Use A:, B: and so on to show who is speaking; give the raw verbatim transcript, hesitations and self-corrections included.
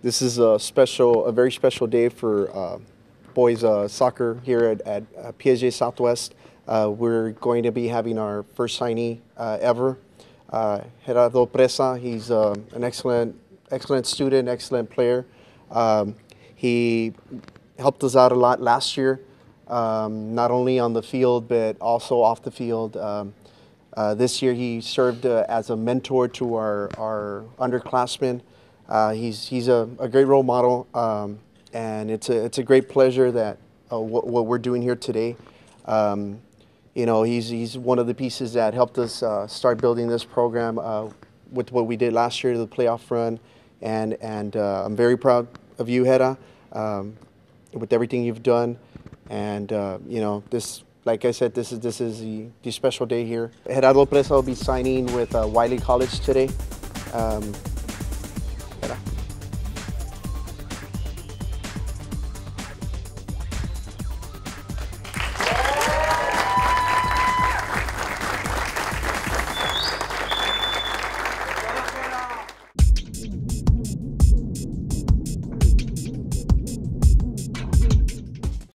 A: This is a special, a very special day for uh, boys uh, soccer here at, at uh, P S J A Southwest. Uh, we're going to be having our first signee uh, ever, uh, Gerardo Preza. He's uh, an excellent, excellent student, excellent player. Um, he helped us out a lot last year, um, not only on the field but also off the field. Um, uh, this year he served uh, as a mentor to our, our underclassmen. Uh, he's he's a, a great role model, um, and it's a it's a great pleasure that uh, what, what we're doing here today. Um, you know, he's he's one of the pieces that helped us uh, start building this program uh, with what we did last year, the playoff run, and and uh, I'm very proud of you, Hera, um, with everything you've done, and uh, you know, this, like I said, this is this is the, the special day here. Gerardo Preza will be signing with uh, Wiley College today. Um,